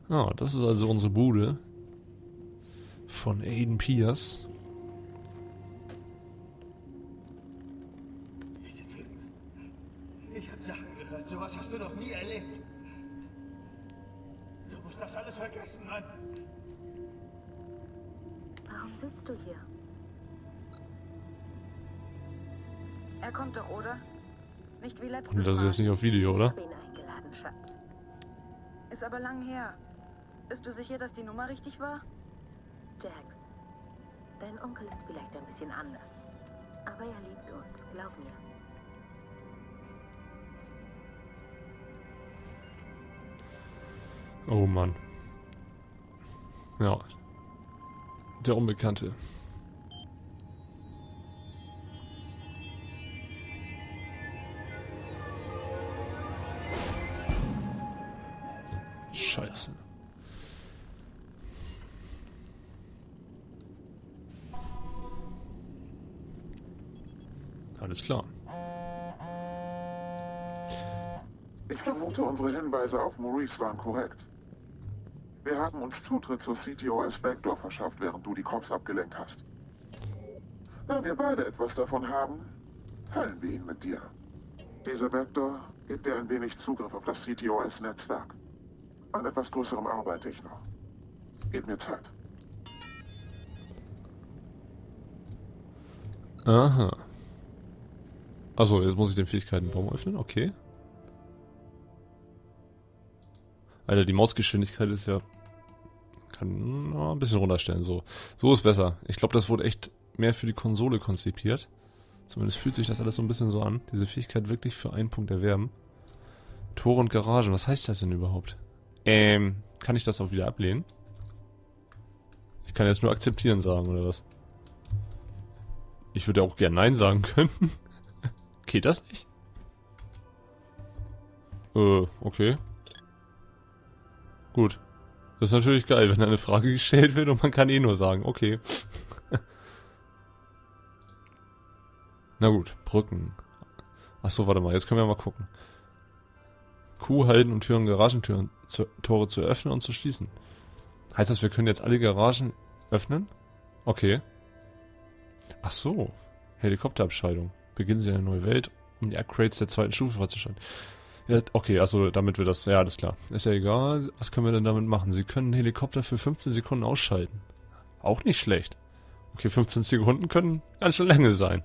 Ah, das ist also unsere Bude von Aiden Pierce. Diese Typen. Ich habe Sachen gehört, sowas hast du noch nie erlebt. Du musst das alles vergessen, Mann. Warum sitzt du hier? Er kommt doch, oder? Nicht wie letztes Und das ist jetzt nicht auf Video, Ich oder? habe ihn eingeladen, Schatz. Ist aber lang her. Bist du sicher, dass die Nummer richtig war? Jax, dein Onkel ist vielleicht ein bisschen anders. Aber er liebt uns, glaub mir. Oh Mann. Ja. Der Unbekannte. Scheiße. Alles klar. Ich vermute, unsere Hinweise auf Maurice waren korrekt. Wir haben uns Zutritt zur CTOS Backdoor verschafft, während du die Cops abgelenkt hast. Da wir beide etwas davon haben, teilen wir ihn mit dir. Diese Backdoor gibt dir ein wenig Zugriff auf das CTOS-Netzwerk. An etwas Größerem arbeite ich noch. Gib mir Zeit. Aha. Achso, jetzt muss ich den Fähigkeitenbaum öffnen, okay. Alter, die Mausgeschwindigkeit ist ja... Kann ein bisschen runterstellen, so. So ist besser. Ich glaube, das wurde echt mehr für die Konsole konzipiert. Zumindest fühlt sich das alles so ein bisschen so an. Diese Fähigkeit wirklich für einen Punkt erwerben. Tore und Garagen, was heißt das denn überhaupt? Kann ich das auch wieder ablehnen? Ich kann jetzt nur akzeptieren sagen, oder was? Ich würde auch gern Nein sagen können. Geht das nicht? Okay. Gut. Das ist natürlich geil, wenn eine Frage gestellt wird und man kann eh nur sagen, okay. Na gut, Brücken. Achso, warte mal, jetzt können wir mal gucken. Q halten und Türen, Garagentüren, Tore zu öffnen und zu schließen. Heißt das, wir können jetzt alle Garagen öffnen? Okay. Ach so. Helikopterabscheidung. Beginnen Sie eine neue Welt, um die Upgrades der zweiten Stufe freizuschalten. Ja, okay, achso, damit wir das... Ja, alles klar. Ist ja egal. Was können wir denn damit machen? Sie können einen Helikopter für 15 Sekunden ausschalten. Auch nicht schlecht. Okay, 15 Sekunden können ganz schön lange sein.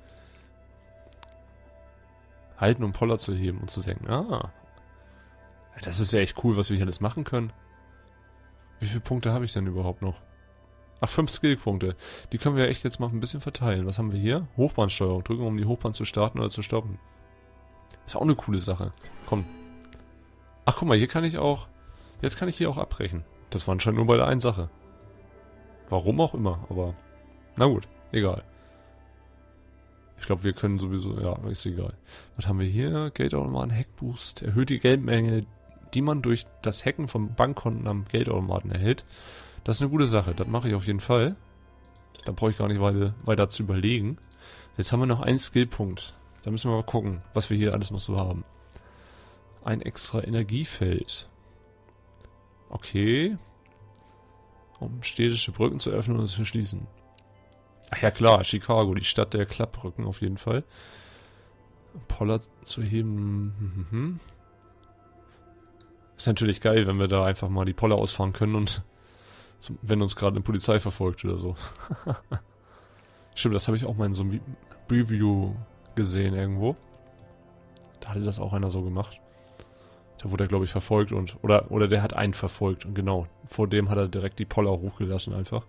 Halten, um Poller zu heben und zu senken. Ah. Das ist ja echt cool, was wir hier alles machen können. Wie viele Punkte habe ich denn überhaupt noch? Ach, 5 Skillpunkte. Die können wir echt jetzt mal ein bisschen verteilen. Was haben wir hier? Hochbahnsteuerung. Drücken, um die Hochbahn zu starten oder zu stoppen. Ist auch eine coole Sache. Komm. Ach, guck mal, hier kann ich auch... Jetzt kann ich hier auch abbrechen. Das war anscheinend nur bei der einen Sache. Warum auch immer, aber... Na gut, egal. Ich glaube, wir können sowieso... Ja, ist egal. Was haben wir hier? Geldautomaten, Hackboost. Erhöht die Geldmenge, die man durch das Hacken von Bankkonten am Geldautomaten erhält. Das ist eine gute Sache. Das mache ich auf jeden Fall. Da brauche ich gar nicht weiter zu überlegen. Jetzt haben wir noch einen Skillpunkt. Da müssen wir mal gucken, was wir hier alles noch so haben. Ein extra Energiefeld. Okay. Um städtische Brücken zu öffnen und zu schließen. Ach ja klar, Chicago, die Stadt der Klappbrücken auf jeden Fall. Poller zu heben. Ist natürlich geil, wenn wir da einfach mal die Poller ausfahren können und wenn uns gerade eine Polizei verfolgt oder so. Stimmt, das habe ich auch mal in so einem Preview gesehen irgendwo. Da hatte das auch einer so gemacht. Da wurde er, glaube ich, verfolgt und oder der hat einen verfolgt und genau, vor dem hat er direkt die Poller hochgelassen einfach.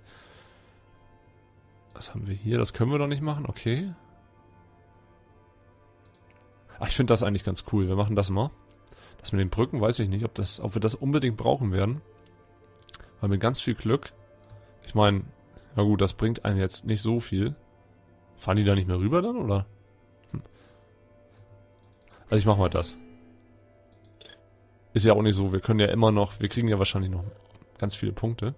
Was haben wir hier? Das können wir doch nicht machen, okay. Ach, ich finde das eigentlich ganz cool. Wir machen das mal. Das mit den Brücken weiß ich nicht, ob wir das unbedingt brauchen werden. Weil mit ganz viel Glück, ich meine, na gut, das bringt einem jetzt nicht so viel. Fahren die da nicht mehr rüber dann, oder? Also ich mach mal das. Ist ja auch nicht so, wir können ja immer noch, wir kriegen ja wahrscheinlich noch ganz viele Punkte.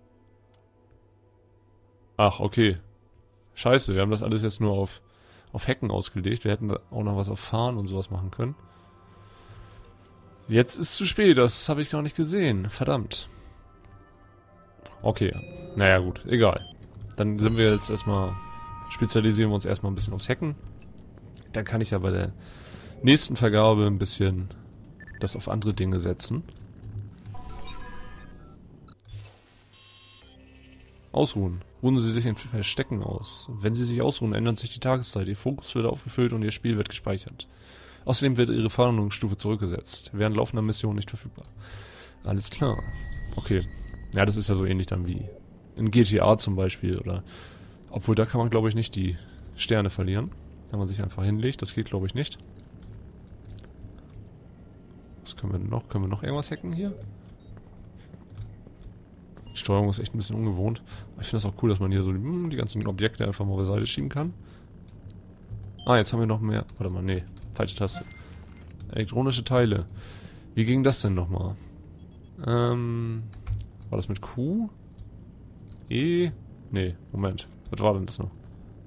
Ach, okay. Scheiße, wir haben das alles jetzt nur auf Hacken ausgelegt. Wir hätten da auch noch was auf Fahren und sowas machen können. Jetzt ist zu spät, das habe ich gar nicht gesehen. Verdammt. Okay. Naja, gut. Egal. Dann sind wir jetzt erstmal... Spezialisieren wir uns erstmal ein bisschen aufs Hacken. Dann kann ich ja bei der nächsten Vergabe ein bisschen das auf andere Dinge setzen. Ausruhen. Ruhen Sie sich in Verstecken aus. Wenn Sie sich ausruhen, ändert sich die Tageszeit. Ihr Fokus wird aufgefüllt und Ihr Spiel wird gespeichert. Außerdem wird Ihre Fahndungsstufe zurückgesetzt. Während laufender Mission nicht verfügbar. Alles klar. Okay. Ja, das ist ja so ähnlich dann wie in GTA zum Beispiel. Oder obwohl, da kann man, glaube ich, nicht die Sterne verlieren. Wenn man sich einfach hinlegt. Das geht, glaube ich, nicht. Was können wir noch? Können wir noch irgendwas hacken hier? Die Steuerung ist echt ein bisschen ungewohnt. Aber ich finde das auch cool, dass man hier so die ganzen Objekte einfach mal beiseite schieben kann. Ah, jetzt haben wir noch mehr. Warte mal, nee. Falsche Taste. Elektronische Teile. Wie ging das denn nochmal? War das mit Q? E? Nee, Moment. Was war denn das noch?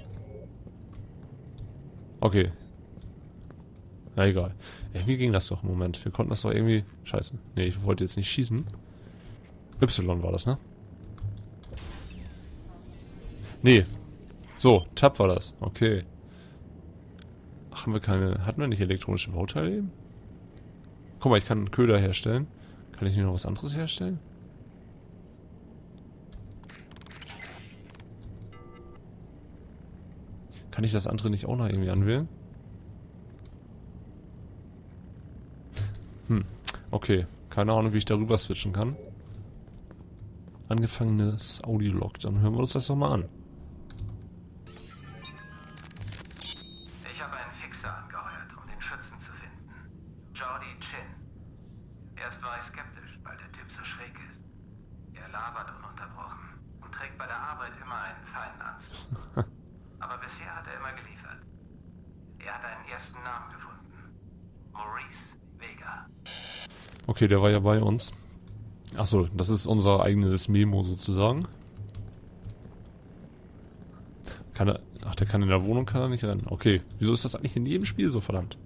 Okay. Na egal. Irgendwie ging das doch. Moment. Wir konnten das doch irgendwie... Scheiße. Nee, ich wollte jetzt nicht schießen. Y war das, ne? Nee. So, Tab war das. Okay. Ach, haben wir keine... Hatten wir nicht elektronische Bauteile eben? Guck mal, ich kann einen Köder herstellen. Kann ich nicht noch was anderes herstellen? Kann ich das andere nicht auch noch irgendwie anwählen? Okay. Keine Ahnung, wie ich darüber switchen kann. Angefangenes Audiolog. Dann hören wir uns das doch mal an. Ich habe einen Fixer angeheuert, um den Schützen zu finden. Jordi Chin. Erst war ich skeptisch, weil der Typ so schräg ist. Er labert ununterbrochen und trägt bei der Arbeit immer einen feinen Anzug. Aber bisher hat er immer geliefert. Er hat einen ersten Namen gefunden. Maurice Vega. Okay, der war ja bei uns. Achso, das ist unser eigenes Memo sozusagen. Kann er... Ach, der kann in der Wohnung kann er nicht rennen. Okay, wieso ist das eigentlich in jedem Spiel so, verdammt?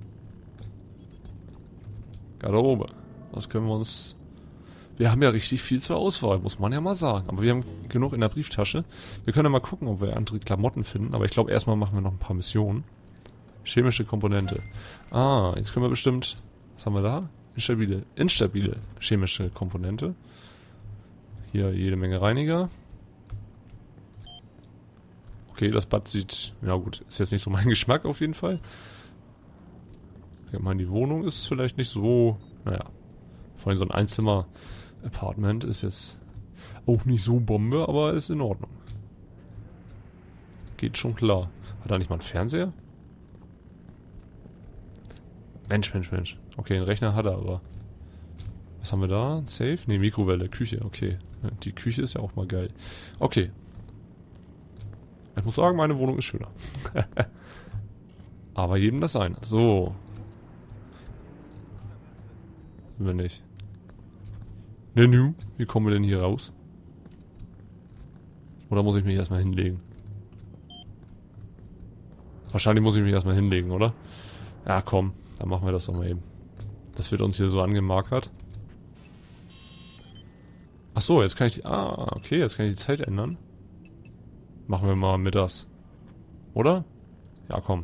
Garderobe. Was können wir uns... Wir haben ja richtig viel zur Auswahl, muss man ja mal sagen. Aber wir haben genug in der Brieftasche. Wir können ja mal gucken, ob wir andere Klamotten finden. Aber ich glaube, erstmal machen wir noch ein paar Missionen. Chemische Komponente. Ah, jetzt können wir bestimmt... Was haben wir da? Instabile chemische Komponente. Hier jede Menge Reiniger. Okay, das Bad sieht... Ja gut, ist jetzt nicht so mein Geschmack auf jeden Fall. Ich meine, die Wohnung ist vielleicht nicht so... Naja, vor allem so ein Einzimmer-Apartment ist jetzt auch nicht so Bombe, aber ist in Ordnung. Geht schon klar. Hat er nicht mal einen Fernseher? Mensch. Okay, einen Rechner hat er, aber... Was haben wir da? Safe? Ne, Mikrowelle, Küche, okay. Die Küche ist ja auch mal geil. Okay. Ich muss sagen, meine Wohnung ist schöner. Aber jedem das eine. So. Sind wir nicht. Nenu, wie kommen wir denn hier raus? Oder muss ich mich erstmal hinlegen? Wahrscheinlich muss ich mich erstmal hinlegen, oder? Ja, komm. Dann machen wir das doch mal eben. Das wird uns hier so angemarkert. Ach so, jetzt kann ich... Ah, okay, jetzt kann ich die Zeit ändern. Machen wir mal mittags. Oder? Ja, komm.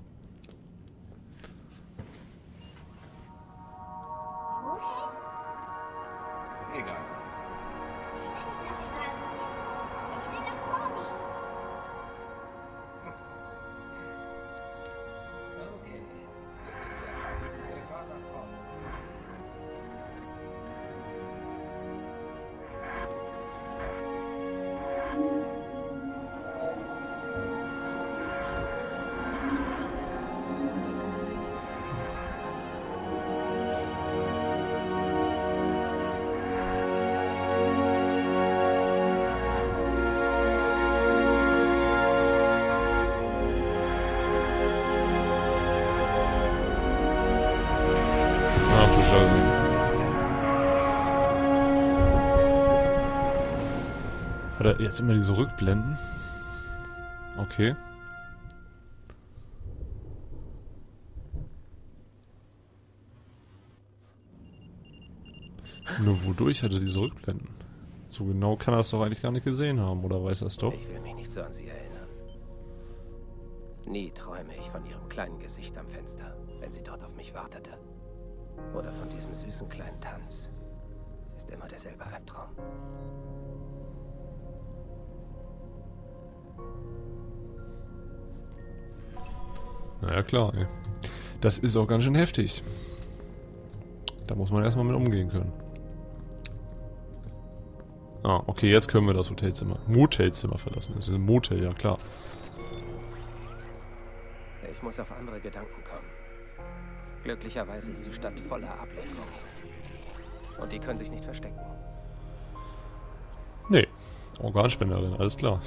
Egal. Okay. Wir fahren nach Bonn. Ach du Scheiße. Hat er jetzt immer diese Rückblenden? Okay. Nur wodurch hat er diese Rückblenden? So genau kann er es doch eigentlich gar nicht gesehen haben, oder weiß er es doch? Ich will mich nicht so an sie erinnern. Nie träume ich von ihrem kleinen Gesicht am Fenster, wenn sie dort auf mich wartete. Oder von diesem süßen kleinen Tanz. Ist immer derselbe Albtraum. Naja, klar, ey. Das ist auch ganz schön heftig. Da muss man erstmal mit umgehen können. Ah, okay, jetzt können wir das Motelzimmer verlassen. Das ist ein Motel, ja klar. Ich muss auf andere Gedanken kommen. Glücklicherweise ist die Stadt voller Ablenkung. Und die können sich nicht verstecken. Nee, Organspenderin, alles klar.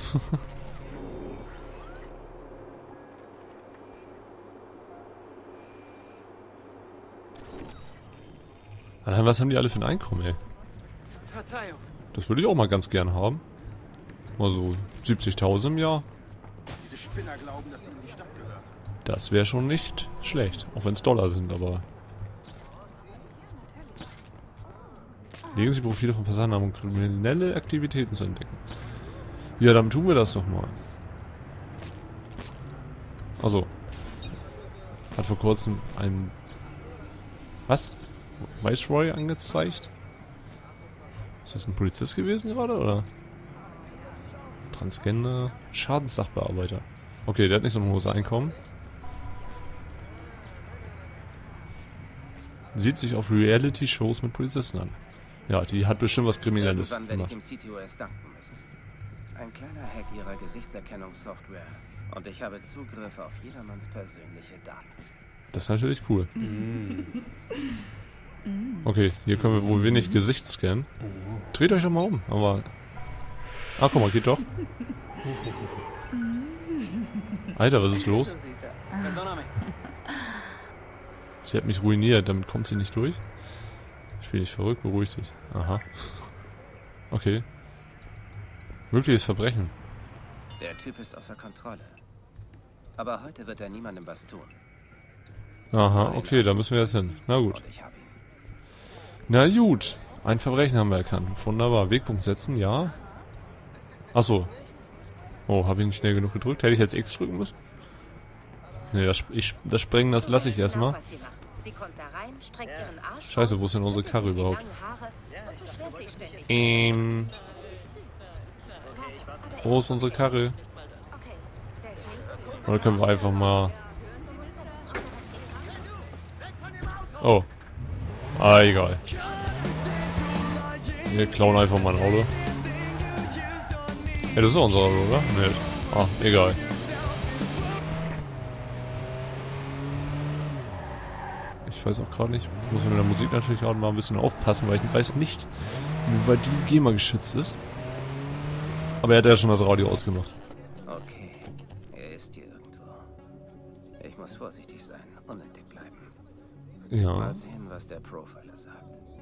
Allein, was haben die alle für ein Einkommen, ey? Verzeihung. Das würde ich auch mal ganz gern haben. Mal so 70.000 im Jahr. Diese Spinner glauben, dass ihnen die Stadt gehört. Das wäre schon nicht schlecht. Auch wenn es Dollar sind, aber... Legen Sie Profile von Passanten an, um kriminelle Aktivitäten zu entdecken. Ja, dann tun wir das doch mal. Also. Hat vor kurzem ein... Was? Viceroy angezeigt? Ist das ein Polizist gewesen gerade, oder? Transgender... Schadenssachbearbeiter. Okay, der hat nicht so ein hohes Einkommen. Sieht sich auf Reality-Shows mit Polizisten an. Ja, die hat bestimmt was Kriminelles Irgendwann werde ich gemacht. dem CTOS danken müssen. Ein kleiner Hack ihrer Gesichtserkennungssoftware. Und ich habe Zugriff auf jedermanns persönliche Daten. Das ist natürlich cool. Okay, hier können wir wohl wenig Gesicht scannen. Dreht euch doch mal um, aber... Ah, guck mal, geht doch. Alter, was ist los? Sie hat mich ruiniert, damit kommt sie nicht durch. Ich bin nicht verrückt, beruhig dich. Aha. Okay. Mögliches Verbrechen. Der Typ ist außer Kontrolle. Aber heute wird er niemandem was tun. Aha, okay, da müssen wir jetzt hin. Na gut. Und ich habe ihn. Na gut. Ein Verbrechen haben wir erkannt. Wunderbar. Wegpunkt setzen, ja. Achso. Oh, habe ich nicht schnell genug gedrückt? Hätte ich jetzt X drücken müssen? Ne, das Sprengen, das lasse ich erstmal. Sie kommt da rein, streckt ihren Arsch Scheiße, aus, wo ist denn unsere Karre schüttelt sich die überhaupt? langen Haare und beschwert sich ständig. Wo ist unsere Karre? Okay, Delphi, Oder können wir einfach mal... Oh. Ah, egal. Wir klauen einfach mal ein Auto. Ja, das ist auch unser Auto, oder? Ne. Ah, egal. Ich weiß auch gerade nicht. Ich muss mit der Musik natürlich auch mal ein bisschen aufpassen, weil ich weiß nicht, wie weit die GEMA geschützt ist. Aber er hat ja schon das Radio ausgemacht. Okay, er ist hier irgendwo. Ich muss vorsichtig sein, unentdeckt bleiben. Ja, Mal sehen, was der Profiler sagt.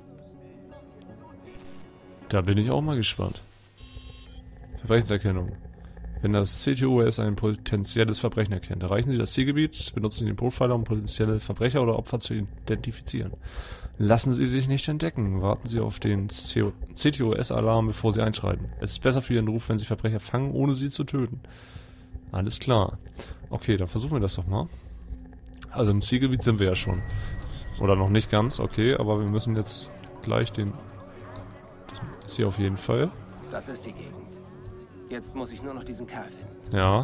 da bin ich auch mal gespannt. Verbrechenserkennung. Wenn das CTOS ein potenzielles Verbrechen erkennt, erreichen Sie das Zielgebiet, benutzen Sie den Profiler, um potenzielle Verbrecher oder Opfer zu identifizieren. Lassen Sie sich nicht entdecken. Warten Sie auf den CTOS-Alarm, bevor Sie einschreiten. Es ist besser für Ihren Ruf, wenn Sie Verbrecher fangen, ohne sie zu töten. Alles klar. Okay, dann versuchen wir das doch mal. Also im Zielgebiet sind wir ja schon. Oder noch nicht ganz, okay, aber wir müssen jetzt gleich den... Das ist hier auf jeden Fall. Das ist die Gegend. Jetzt muss ich nur noch diesen Kerl finden. Ja.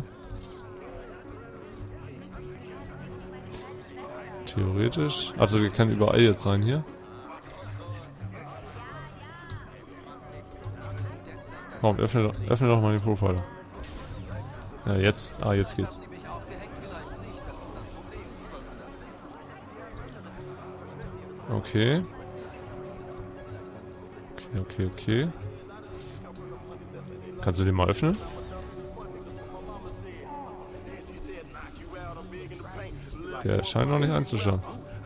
Theoretisch. Also der kann überall jetzt sein hier. Komm, öffne doch mal den Profiler. Ja, jetzt. Ah, jetzt geht's. Okay. Okay. Kannst du den mal öffnen? Der scheint noch nicht einzuschauen.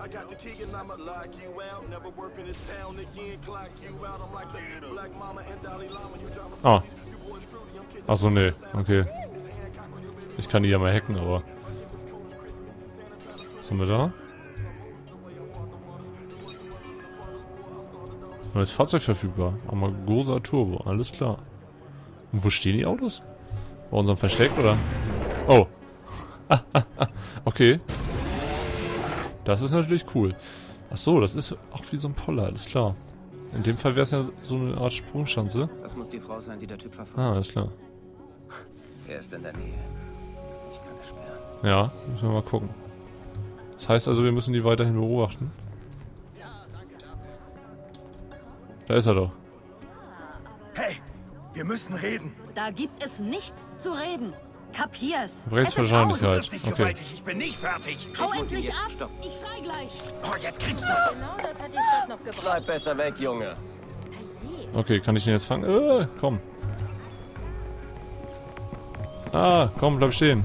Ah. Achso, nee. Okay. Ich kann die ja mal hacken, aber... Was haben wir da? Neues Fahrzeug verfügbar. Amagosa Turbo, alles klar. Und wo stehen die Autos? Bei unserem Versteck, oder? Oh. Okay. Das ist natürlich cool. Ach so, das ist auch wie so ein Poller, alles klar. In dem Fall wäre es ja so eine Art Sprungschanze. Das muss die Frau sein, die der Typ verfolgt. Ah, alles klar. Er ist in der Nähe. Ich kann es sperren. Ja, müssen wir mal gucken. Das heißt also, wir müssen die weiterhin beobachten. Da ist er doch. Hey, wir müssen reden. Da gibt es nichts zu reden. Kapier's. Rechtswahrscheinlichkeit. Okay. Gewaltig, ich bin nicht fertig. Hau endlich ab. Ich schrei gleich. Oh, jetzt kriegst du... Genau das hat die Stadt noch gebraucht. Bleib besser weg, Junge. Okay, kann ich den jetzt fangen? Komm. Ah, komm, bleib stehen.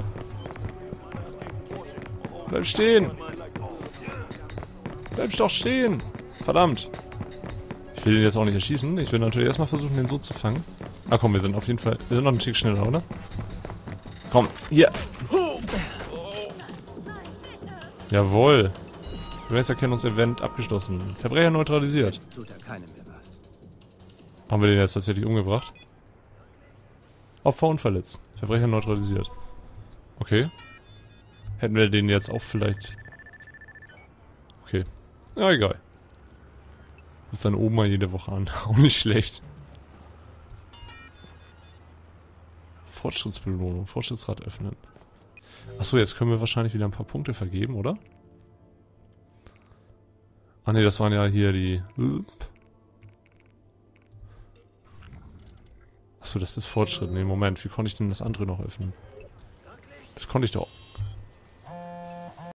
Bleib stehen. Bleib doch stehen. Verdammt. Ich will den jetzt auch nicht erschießen. Ich will natürlich erstmal versuchen, den so zu fangen. Ah komm, wir sind auf jeden Fall... Wir sind noch einen Tick schneller, oder? Komm, hier. Jawohl. Gesichtserkennungsevent abgeschlossen. Verbrecher neutralisiert. Jetzt tut er keinem mehr was. Haben wir den jetzt tatsächlich umgebracht? Opfer unverletzt. Verbrecher neutralisiert. Okay. Hätten wir den jetzt auch vielleicht... Okay. Ja, egal. Ruft seine Oma jede Woche an. Auch nicht schlecht. Fortschrittsbelohnung. Fortschrittsrad öffnen. Achso, jetzt können wir wahrscheinlich wieder ein paar Punkte vergeben, oder? Ah ne, das waren ja hier die... Achso, das ist Fortschritt. Ne, Moment. Wie konnte ich denn das andere noch öffnen? Das konnte ich doch...